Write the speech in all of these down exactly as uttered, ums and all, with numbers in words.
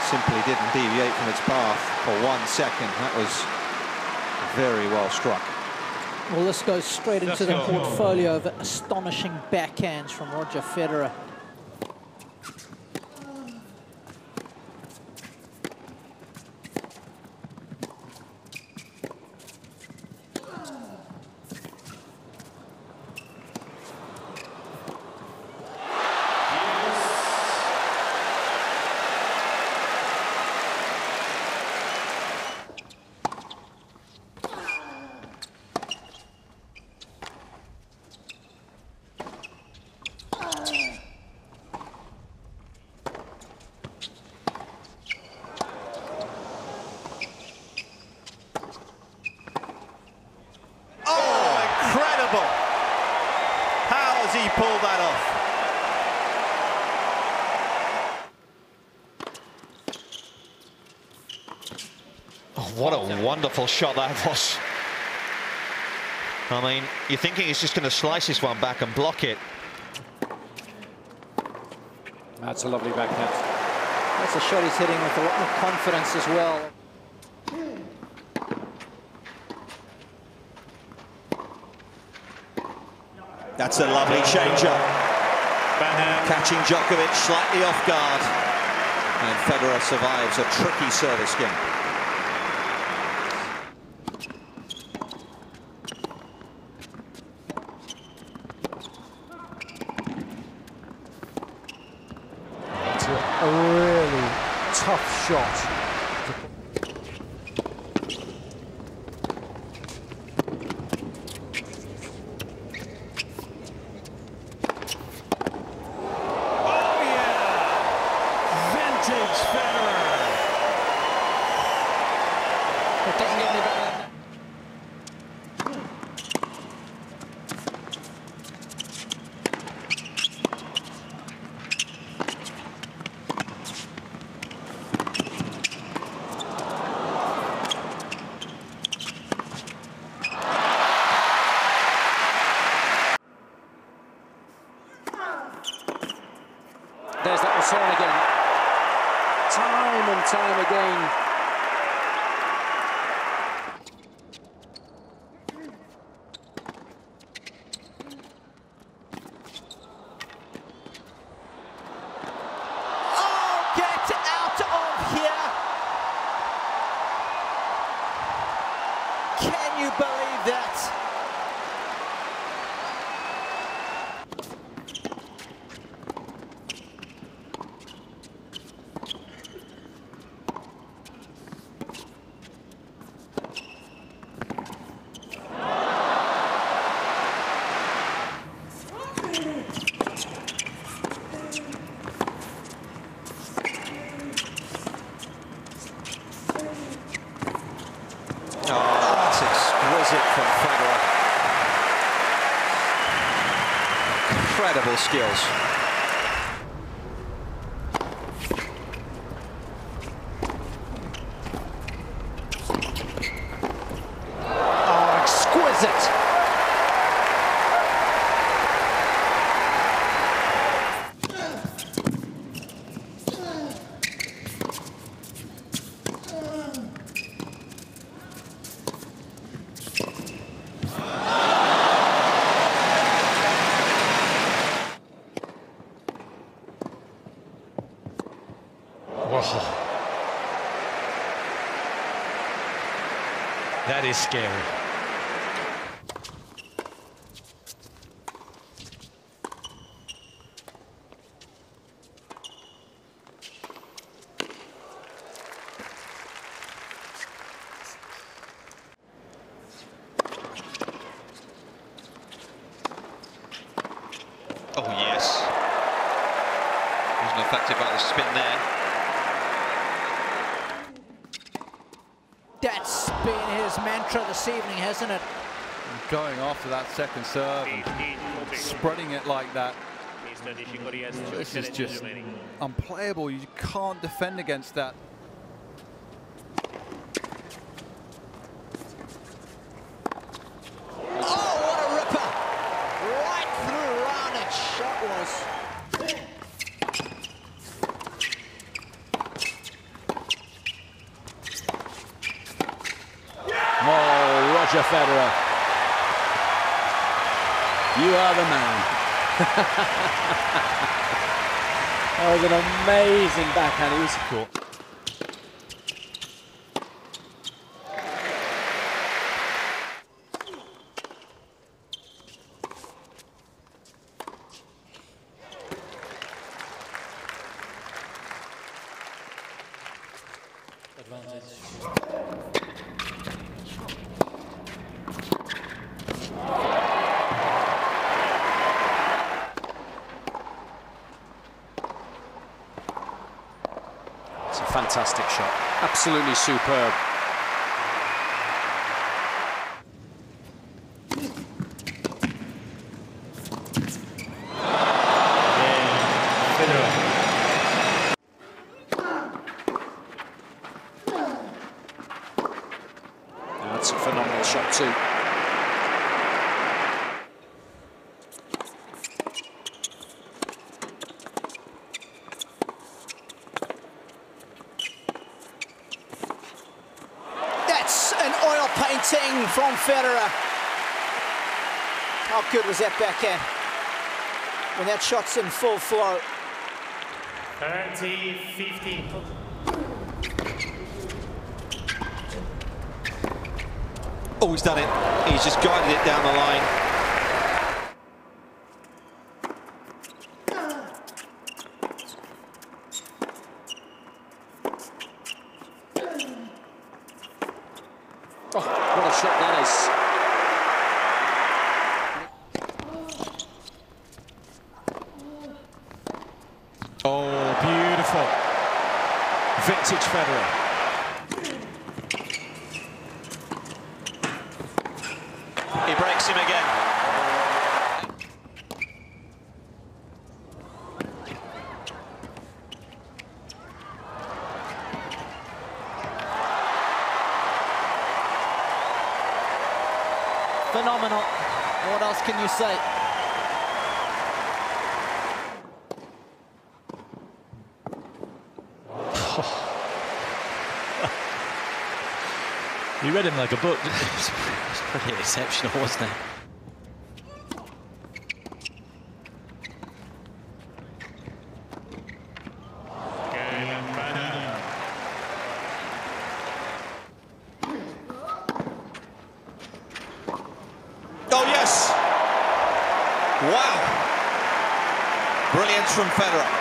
simply didn't deviate from its path for one second. That was very well struck. Well, this goes straight into the portfolio of astonishing backhands from Roger Federer. How has he pulled that off? Oh, what a wonderful shot that was. I mean, you're thinking he's just going to slice this one back and block it. That's a lovely backhand. That's a shot he's hitting with a lot more confidence as well. That's a lovely change-up. Catching Djokovic slightly off guard. And Federer survives a tricky service game. It's a, a really tough shot. It doesn't get any better than that. There's that return again. Time and time again. Get out of here! Can you believe that? Oh, that's exquisite from Federer. Incredible skills. Oh, exquisite! Whoa. That is scary. Oh, yes. Wasn't affected by the spin there. That's been his mantra this evening, hasn't it? Going after that second serve and spreading it like that. This is just unplayable. You can't defend against that. Oh, what a ripper! Right through Raonic. Shot was. Federer. You are the man. That was an amazing backhand. It was Cool. It's a fantastic shot. Absolutely superb. That's a phenomenal shot too. That's an oil painting from Federer. How good was that backhand? When that shot's in full flow. thirty fifteen. Oh, he's done it. He's just guided it down the line. Oh, what a shot that is. Oh, beautiful. Vintage Federer. He breaks him again. Phenomenal. What else can you say? You read him like a book. It's pretty exceptional, wasn't it? Oh, yes. Wow. Brilliance from Federer.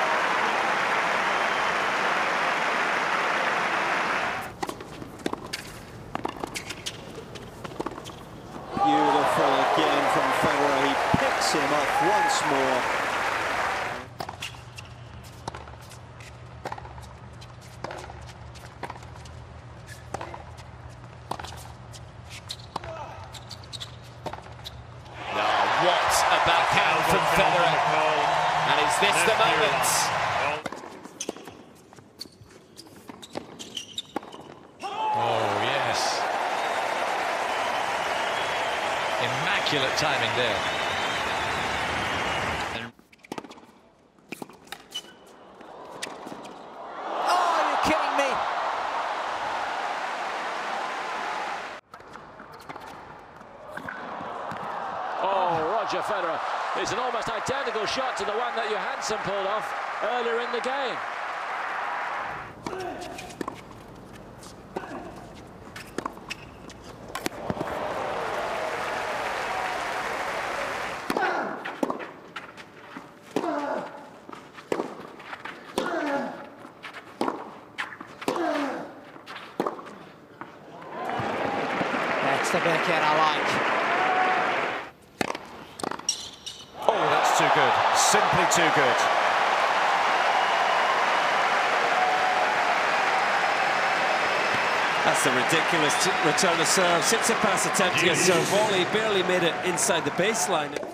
Beautiful again from Federer. He picks him up once more. What a backhand from Federer. And is this the moment? Oh, yes. Immaculate timing there. Oh, you're kidding me. Oh, Roger Federer. It's an almost identical shot to the one that Johansson pulled off earlier in the game. That's the backhand I like. Oh, that's too good. Simply too good. That's the ridiculous return of serve. Tsitsipas attempting a serve volley, barely made it inside the baseline.